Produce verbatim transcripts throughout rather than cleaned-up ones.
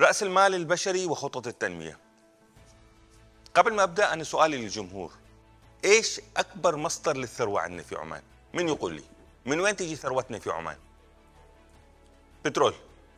رأس المال البشري وخطط التنمية. قبل ما أبدأ أنا سؤالي للجمهور، إيش أكبر مصدر للثروة عندنا في عمان؟ من يقول لي؟ من وين تيجي ثروتنا في عمان؟ بترول.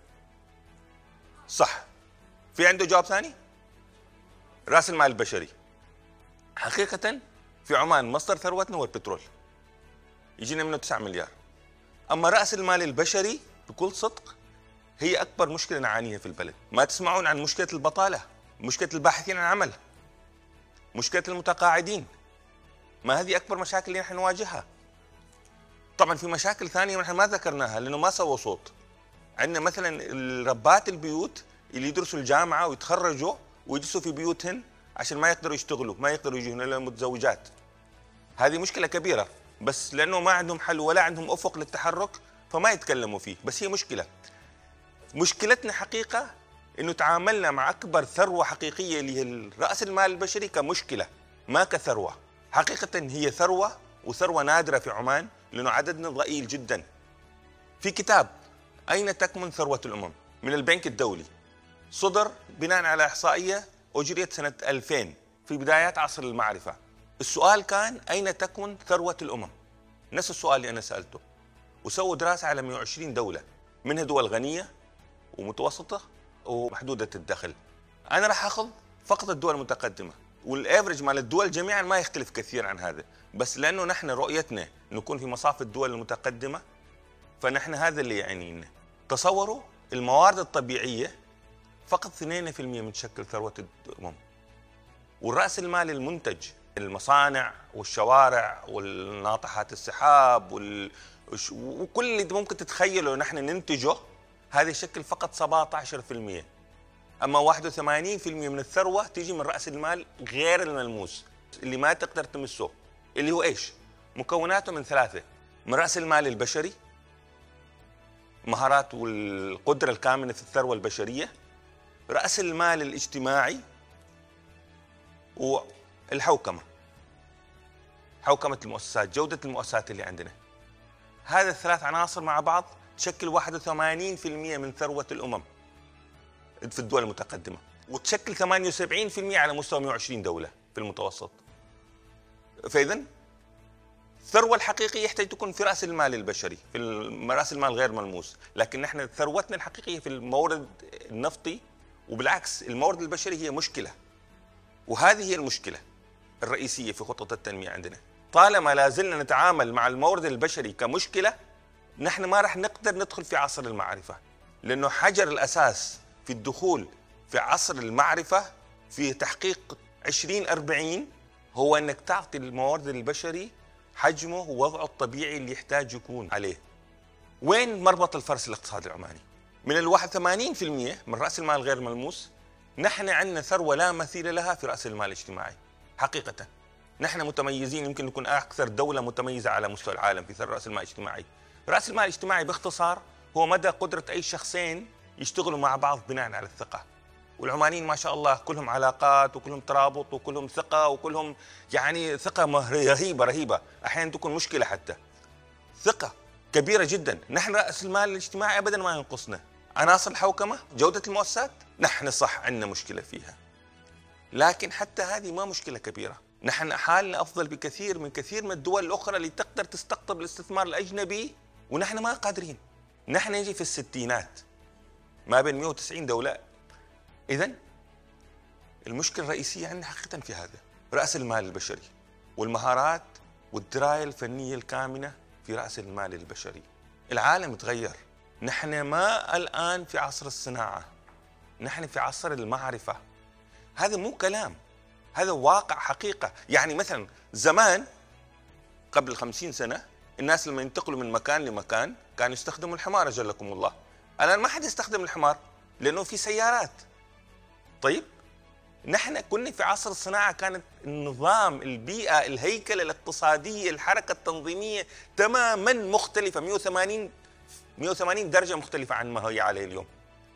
صح. في عنده جواب ثاني؟ رأس المال البشري. حقيقة في عمان مصدر ثروتنا هو البترول، يجينا منه تسعة مليار. أما رأس المال البشري بكل صدق هي أكبر مشكلة نعانيها في البلد. ما تسمعون عن مشكلة البطالة، مشكلة الباحثين عن عمل، مشكلة المتقاعدين. ما هذه أكبر مشاكل اللي نحن نواجهها. طبعا في مشاكل ثانية نحن ما ذكرناها لأنه ما سووا صوت. عندنا مثلا ربات البيوت اللي يدرسوا الجامعة ويتخرجوا ويجلسوا في بيوتهن عشان ما يقدروا يشتغلوا، ما يقدروا يجوا هنا للمتزوجات. هذه مشكلة كبيرة، بس لأنه ما عندهم حل ولا عندهم أفق للتحرك فما يتكلموا فيه، بس هي مشكلة. مشكلتنا حقيقة إنه تعاملنا مع أكبر ثروة حقيقية اللي هي رأس المال البشري كمشكلة ما كثروة. حقيقة هي ثروة، وثروة نادرة في عمان لأنه عددنا ضئيل جدا. في كتاب أين تكمن ثروة الأمم من البنك الدولي، صدر بناء على إحصائية أجريت سنة ألفين في بدايات عصر المعرفة. السؤال كان أين تكمن ثروة الأمم؟ نفس السؤال اللي أنا سألته. وسووا دراسة على مئة وعشرين دولة، منها دول غنية ومتوسطة ومحدودة الدخل. أنا راح أخذ فقط الدول المتقدمة، والافرج مال الدول جميعا ما يختلف كثير عن هذا، بس لأنه نحن رؤيتنا نكون في مصاف الدول المتقدمة فنحن هذا اللي يعنينا. تصوروا الموارد الطبيعية فقط اثنين بالمئة من تشكل ثروة الأمم، والرأس المال المنتج المصانع والشوارع والناطحات السحاب وال... وكل اللي ممكن تتخيله نحن ننتجه هذا يشكل فقط سبعة عشر بالمئة. أما واحد وثمانين بالمئة من الثروة تيجي من رأس المال غير الملموس اللي ما تقدر تمسه، اللي هو إيش؟ مكوناته من ثلاثة: من رأس المال البشري، مهارات والقدرة الكامنة في الثروة البشرية، رأس المال الاجتماعي، والحوكمة، حوكمة المؤسسات، جودة المؤسسات اللي عندنا. هذا الثلاث عناصر مع بعض تشكل واحد وثمانين بالمئة من ثروة الأمم في الدول المتقدمة، وتشكل ثمانية وسبعين بالمئة على مستوى مئة وعشرين دولة في المتوسط. فإذا الثروة الحقيقية يحتاج تكون في رأس المال البشري، في رأس المال غير ملموس، لكن نحن ثروتنا الحقيقية في المورد النفطي، وبالعكس المورد البشري هي مشكلة. وهذه هي المشكلة الرئيسية في خطط التنمية عندنا. طالما لا زلنا نتعامل مع المورد البشري كمشكلة نحن ما راح نقدر ندخل في عصر المعرفة، لأنه حجر الأساس في الدخول في عصر المعرفة في تحقيق عشرين أربعين هو أنك تعطي المورد البشري حجمه ووضعه الطبيعي اللي يحتاج يكون عليه. وين مربط الفرس الاقتصادي العماني؟ من ال واحد وثمانين بالمئة من رأس المال غير ملموس نحن عندنا ثروة لا مثيل لها في رأس المال الاجتماعي. حقيقة نحن متميزين، يمكن نكون أكثر دولة متميزة على مستوى العالم في رأس المال الاجتماعي. رأس المال الاجتماعي باختصار هو مدى قدرة أي شخصين يشتغلوا مع بعض بناء على الثقة. والعمانيين ما شاء الله كلهم علاقات وكلهم ترابط وكلهم ثقة وكلهم يعني ثقة رهيبة رهيبة، أحيانا تكون مشكلة حتى. ثقة كبيرة جدا. نحن رأس المال الاجتماعي أبدا ما ينقصنا. عناصر الحوكمة، جودة المؤسسات، نحن صح عندنا مشكلة فيها، لكن حتى هذه ما مشكلة كبيرة. نحن حالنا أفضل بكثير من كثير من الدول الأخرى اللي تقدر تستقطب الاستثمار الأجنبي ونحن ما قادرين. نحن نجي في الستينات ما بين مئة وتسعين دولة. إذن المشكلة الرئيسية عندنا حقيقة في هذا رأس المال البشري والمهارات والدراية الفنية الكامنة في رأس المال البشري. العالم تغير، نحن ما الآن في عصر الصناعة، نحن في عصر المعرفة. هذا مو كلام، هذا واقع حقيقة. يعني مثلا زمان قبل خمسين سنة الناس لما ينتقلوا من مكان لمكان كانوا يستخدموا الحمار أجلكم الله. الآن ما حد يستخدم الحمار لأنه في سيارات. طيب نحن كنا في عصر الصناعة، كانت النظام، البيئة، الهيكلة الاقتصادية، الحركة التنظيمية تماما مختلفة، مئة وثمانين مئة وثمانين درجة مختلفة عن ما هي عليه اليوم.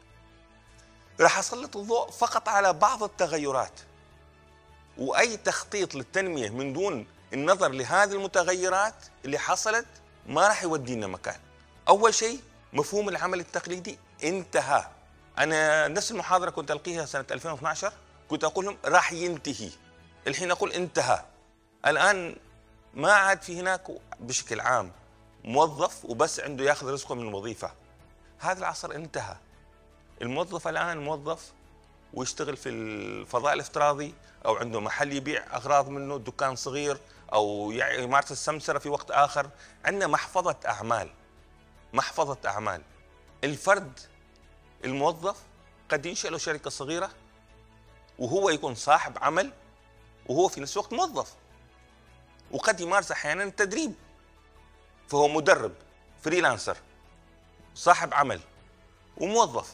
راح أسلط الضوء فقط على بعض التغيرات، وأي تخطيط للتنمية من دون النظر لهذه المتغيرات اللي حصلت ما راح يودينا مكان. أول شيء مفهوم العمل التقليدي انتهى. انا نفس المحاضره كنت القيها سنه ألفين واثني عشر، كنت اقول لهم راح ينتهي، الحين اقول انتهى. الان ما عاد في هناك بشكل عام موظف وبس عنده ياخذ رزقه من الوظيفه، هذا العصر انتهى. الموظف الان موظف ويشتغل في الفضاء الافتراضي، او عنده محل يبيع اغراض منه، دكان صغير، او يمارس السمسره في وقت اخر. عندنا محفظه اعمال، محفظه اعمال. الفرد الموظف قد ينشئ له شركه صغيره وهو يكون صاحب عمل وهو في نفس الوقت موظف، وقد يمارس احيانا التدريب، فهو مدرب فريلانسر صاحب عمل وموظف.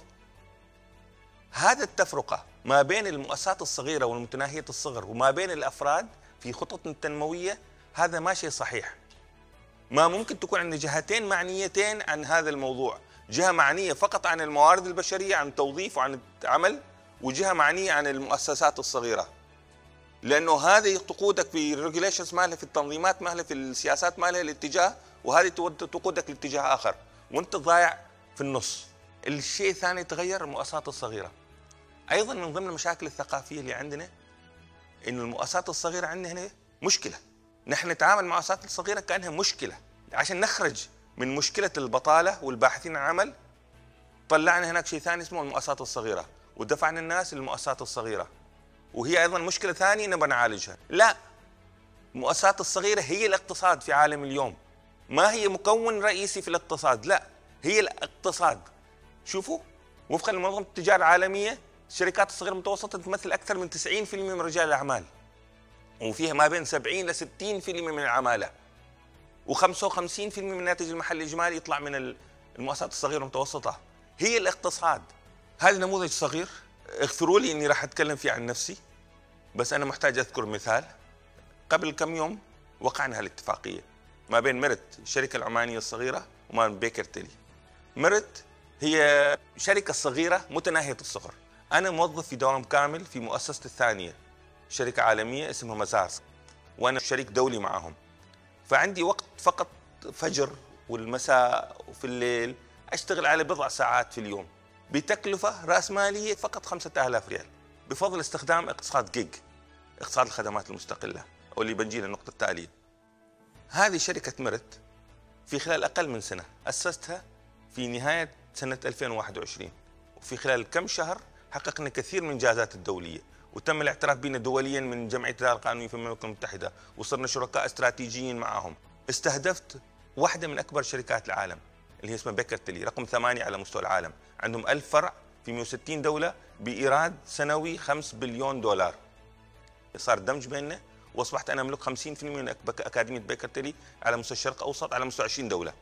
هذا التفرقة ما بين المؤسسات الصغيرة والمتناهية الصغر وما بين الأفراد في خطط التنموية، هذا ما شيء صحيح. ما ممكن تكون عندنا جهتين معنيتين عن هذا الموضوع، جهة معنية فقط عن الموارد البشرية، عن التوظيف وعن العمل، وجهة معنية عن المؤسسات الصغيرة. لأنه هذه تقودك في الريجوليشنز مالها، في التنظيمات مالها، في السياسات مالها الاتجاه، وهذه تقودك لاتجاه آخر وأنت ضايع في النص. الشيء الثاني تغير المؤسسات الصغيرة. أيضا من ضمن المشاكل الثقافية اللي عندنا إنه المؤسسات الصغيرة عندنا هنا مشكلة. نحن نتعامل مع المؤسسات الصغيرة كأنها مشكلة، عشان نخرج من مشكلة البطالة والباحثين عن عمل طلعنا هناك شيء ثاني اسمه المؤسسات الصغيرة، ودفعنا الناس للمؤسسات الصغيرة، وهي أيضا مشكلة ثانية نبغى نعالجها. لا، المؤسسات الصغيرة هي الاقتصاد في عالم اليوم، ما هي مكون رئيسي في الاقتصاد، لا هي الاقتصاد. شوفوا وفقا لمنظمة التجارة العالمية، الشركات الصغيرة المتوسطة تمثل أكثر من تسعين بالمئة من رجال الأعمال، وفيها ما بين سبعين إلى ستين بالمئة من العمالة، وخمسة وخمسين بالمئة من الناتج المحلي الإجمالي يطلع من المؤسسات الصغيرة المتوسطة. هي الاقتصاد. هذا نموذج صغير، اغفروا لي إني راح أتكلم فيه عن نفسي، بس أنا محتاج أذكر مثال. قبل كم يوم وقعنا هالاتفاقية ما بين ميرت الشركة العمانية الصغيرة وما بين بيكر تيلي. ميرت هي شركة صغيرة متناهية الصغر. أنا موظف في دوام كامل في مؤسستي الثانية، شركة عالمية اسمها مزارس، وأنا شريك دولي معهم. فعندي وقت فقط فجر والمساء وفي الليل أشتغل على بضع ساعات في اليوم بتكلفة رأس مالية فقط خمسة آلاف ريال، بفضل استخدام اقتصاد جيج، اقتصاد الخدمات المستقلة، أو اللي بنجي للنقطة التالية. هذه شركة ميرت في خلال أقل من سنة أسستها في نهاية سنة ألفين وواحد وعشرين، وفي خلال كم شهر حققنا كثير من الإنجازات الدولية، وتم الاعتراف بنا دوليا من جمعية التجارة القانونية في المملكة المتحدة، وصرنا شركاء استراتيجيين معهم. استهدفت واحدة من أكبر شركات العالم اللي هي اسمها بيكر تيلي، رقم ثمانية على مستوى العالم، عندهم ألف فرع في مئة وستين دولة بإيراد سنوي خمسة بليون دولار. صار دمج بيننا، واصبحت انا املك خمسين بالمئة من اكاديميه بيكر تيلي على مستوى الشرق الاوسط، على مستوى عشرين دوله.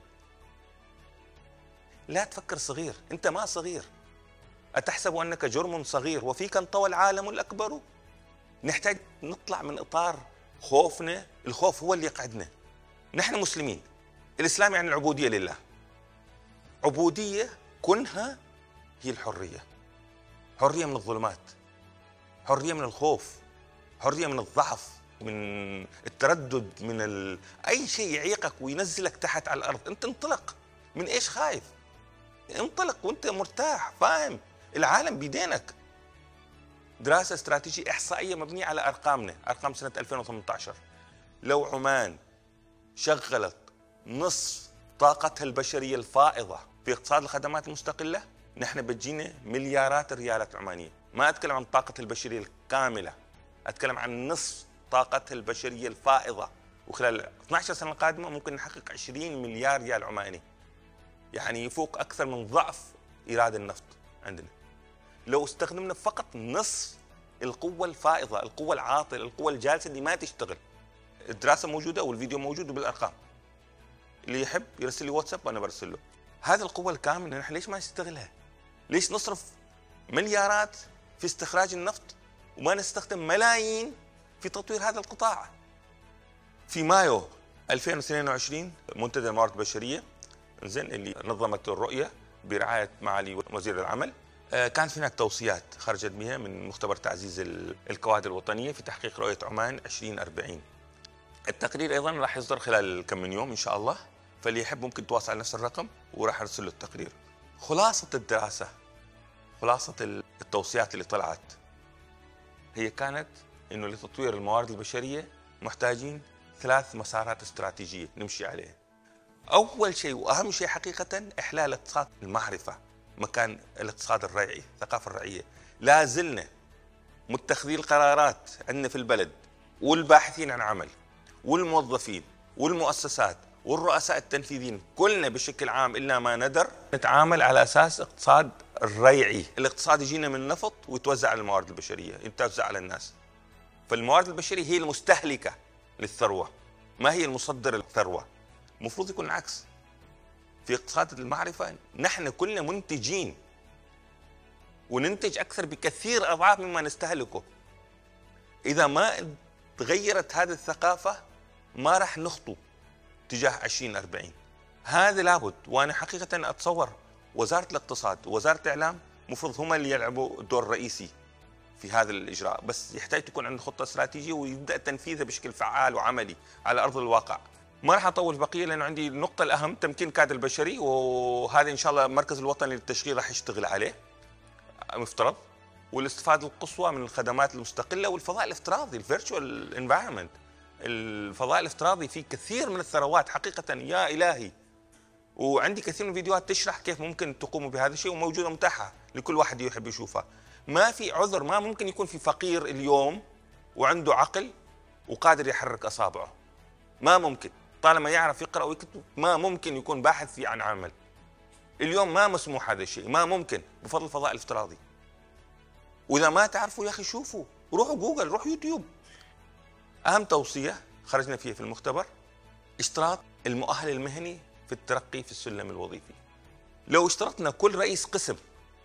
لا تفكر صغير، انت ما صغير. اتحسب انك جرم صغير وفيك انطوى العالم الاكبر؟ نحتاج نطلع من اطار خوفنا، الخوف هو اللي يقعدنا. نحن مسلمين، الاسلام يعني العبوديه لله. عبوديه كنها هي الحريه، حريه من الظلمات، حريه من الخوف، حريه من الضعف، من التردد، من ال... اي شيء يعيقك وينزلك تحت على الارض. انت انطلق، من ايش خايف؟ انطلق وانت مرتاح، فاهم العالم بيدينك. دراسه استراتيجيه احصائيه مبنيه على ارقامنا، ارقام سنه ألفين وثمانية عشر. لو عمان شغلت نصف طاقتها البشريه الفائضه في اقتصاد الخدمات المستقله، نحن بتجينا مليارات الريالات العمانيه. ما اتكلم عن طاقه البشريه الكامله، اتكلم عن نصف طاقتها البشريه الفائضه، وخلال اثنتي عشرة سنه القادمه ممكن نحقق عشرين مليار ريال عماني، يعني يفوق اكثر من ضعف ايراد النفط عندنا. لو استخدمنا فقط نصف القوه الفائضه، القوه العاطله، القوه الجالسه اللي ما تشتغل. الدراسه موجوده والفيديو موجود بالارقام، اللي يحب يرسل لي واتساب وانا برسل له. هذه القوه الكامله نحن ليش ما نستغلها؟ ليش نصرف مليارات في استخراج النفط وما نستخدم ملايين في تطوير هذا القطاع؟ في مايو ألفين واثنين وعشرين منتدى الموارد البشريه زين اللي نظمت الرؤيه برعايه معالي وزير العمل، كانت في هناك توصيات خرجت بها من مختبر تعزيز الكوادر الوطنيه في تحقيق رؤيه عمان ألفين وأربعين. التقرير ايضا راح يصدر خلال كم من يوم ان شاء الله، فاللي يحب ممكن تواصل على نفس الرقم وراح ارسل له التقرير. خلاصه الدراسه خلاصة التوصيات اللي طلعت هي كانت انه لتطوير الموارد البشرية محتاجين ثلاث مسارات استراتيجية نمشي عليها. اول شيء واهم شيء حقيقة احلال اقتصاد المعرفة مكان الاقتصاد الريعي، الثقافة الريعية. لا زلنا متخذي القرارات عندنا في البلد والباحثين عن عمل والموظفين والمؤسسات والرؤساء التنفيذيين كلنا بشكل عام إلا ما ندر نتعامل على أساس اقتصاد الريعي. الاقتصاد يجينا من النفط ويتوزع على الموارد البشرية، يتوزع على الناس. فالموارد البشرية هي المستهلكة للثروة، ما هي المصدر للثروة. المفروض يكون العكس. في اقتصاد المعرفة نحن كلنا منتجين وننتج أكثر بكثير أضعاف مما نستهلكه. إذا ما تغيرت هذه الثقافة ما راح نخطو تجاه عشرين أربعين. هذا لابد، وأنا حقيقة أتصور وزارة الاقتصاد ووزارة الإعلام مفروض هم اللي يلعبوا الدور الرئيسي في هذا الإجراء، بس يحتاج تكون عندنا خطة استراتيجية ويبدأ تنفيذها بشكل فعال وعملي على أرض الواقع. ما راح أطول بقية لأنه عندي النقطة الأهم تمكين الكادر البشري، وهذا إن شاء الله المركز الوطني للتشغيل راح يشتغل عليه مفترض، والاستفادة القصوى من الخدمات المستقلة والفضاء الافتراضي الفيرتشوال انفايرمنت. الفضاء الافتراضي فيه كثير من الثروات حقيقة يا إلهي، وعندي كثير من الفيديوهات تشرح كيف ممكن تقوموا بهذا الشيء وموجودة متاحة لكل واحد يحب يشوفها. ما في عذر، ما ممكن يكون في فقير اليوم وعنده عقل وقادر يحرك أصابعه، ما ممكن. طالما يعرف يقرأ ويكتب ما ممكن يكون باحث في عن عمل. اليوم ما مسموح هذا الشيء، ما ممكن بفضل الفضاء الافتراضي. وإذا ما تعرفوا يا أخي شوفوا، روحوا جوجل، روحوا يوتيوب. أهم توصية خرجنا فيها في المختبر اشتراط المؤهل المهني في الترقي في السلم الوظيفي. لو اشترطنا كل رئيس قسم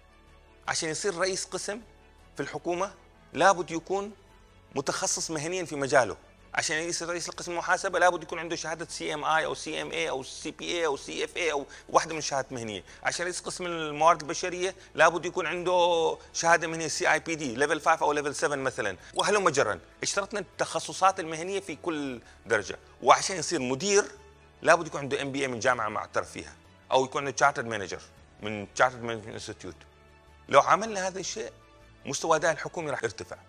عشان يصير رئيس قسم في الحكومة لابد يكون متخصص مهنيا في مجاله. عشان يصير رئيس القسم المحاسبة لابد يكون عنده شهادة سي ام اي او سي ام اي او سي بي اي او سي اف اي او واحدة من الشهادات المهنية. عشان رئيس قسم الموارد البشرية لابد يكون عنده شهادة مهنية سي اي بي دي ليفل خمسة او ليفل سبعة مثلا، وهلم جرا. اشترطنا التخصصات المهنية في كل درجة. وعشان يصير مدير لابد يكون عنده ام بي اي من جامعة معترف فيها، او يكون عنده تشارترد مانجر من تشارترد مانجمنت انستيتيوت. لو عملنا هذا الشيء مستوى الاداء الحكومي راح يرتفع.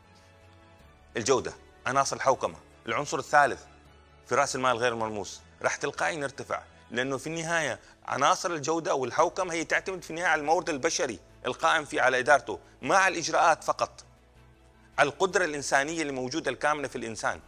الجودة، عناصر الحوكمة، العنصر الثالث في رأس المال غير الملموس راح تلقائيا يرتفع، لأنه في النهاية عناصر الجودة والحوكمة هي تعتمد في النهاية على المورد البشري القائم فيه على إدارته، ما على الإجراءات فقط، على القدرة الإنسانية اللي موجودة الكاملة في الإنسان.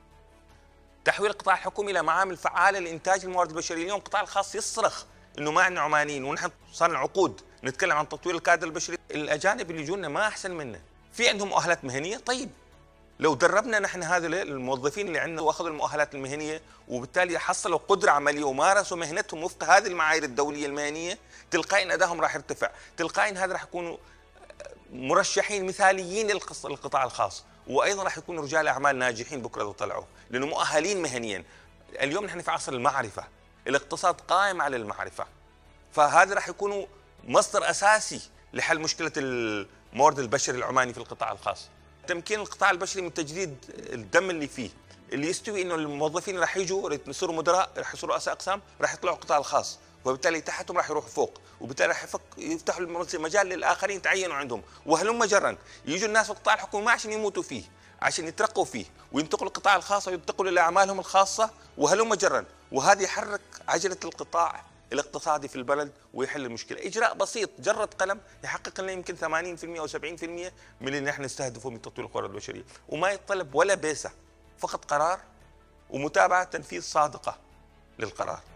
تحويل القطاع الحكومي إلى معامل فعالة لإنتاج الموارد البشرية. اليوم القطاع الخاص يصرخ إنه ما عندنا عمانيين، ونحن صار لنا عقود نتكلم عن تطوير الكادر البشري. الأجانب اللي يجونا ما أحسن منا، في عندهم مؤهلات مهنية. طيب لو دربنا نحن هذا الموظفين اللي عندنا واخذوا المؤهلات المهنيه وبالتالي حصلوا قدره عمليه ومارسوا مهنتهم وفق هذه المعايير الدوليه المهنيه، تلقائيا ادائهم راح يرتفع، تلقائيا هذا راح يكونوا مرشحين مثاليين للقطاع الخاص، وايضا راح يكونوا رجال اعمال ناجحين بكره اذا طلعوا، لانه مؤهلين مهنيا. اليوم نحن في عصر المعرفه، الاقتصاد قائم على المعرفه، فهذا راح يكونوا مصدر اساسي لحل مشكله المورد البشري العماني في القطاع الخاص. تمكين القطاع البشري من تجديد الدم اللي فيه، اللي يستوي انه الموظفين راح يجوا يصيروا مدراء، راح يصيروا رؤساء اقسام، راح يطلعوا القطاع الخاص، وبالتالي تحتهم راح يروحوا فوق، وبالتالي راح يفتحوا مجال للاخرين يتعينوا عندهم، وهلم جرا. يجوا الناس في القطاع الحكومي ما عشان يموتوا فيه، عشان يترقوا فيه وينتقلوا القطاع الخاص وينتقلوا لاعمالهم الخاصه، وهلم جرا. وهذا يحرك عجله القطاع الاقتصادي في البلد ويحل المشكله. اجراء بسيط جرد قلم يحقق لنا يمكن ثمانين بالمئة او سبعين بالمئة من اللي نحن نستهدفه من تطوير الموارد البشريه، وما يتطلب ولا بيسه، فقط قرار ومتابعه تنفيذ صادقه للقرار.